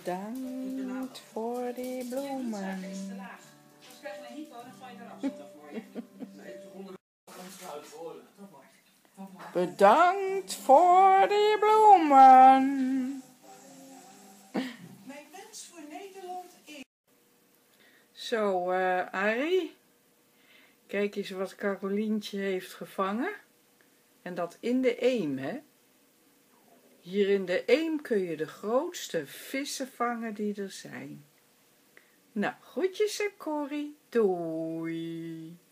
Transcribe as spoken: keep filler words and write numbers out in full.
Bedankt voor die bloemen. Bedankt voor die bloemen. Mijn wens voor Nederland is... Zo, uh, Arie. Kijk eens wat Carolientje heeft gevangen. En dat in de Eem, hè. Hier in de Eem kun je de grootste vissen vangen die er zijn. Nou, groetjes en Corrie. Doei.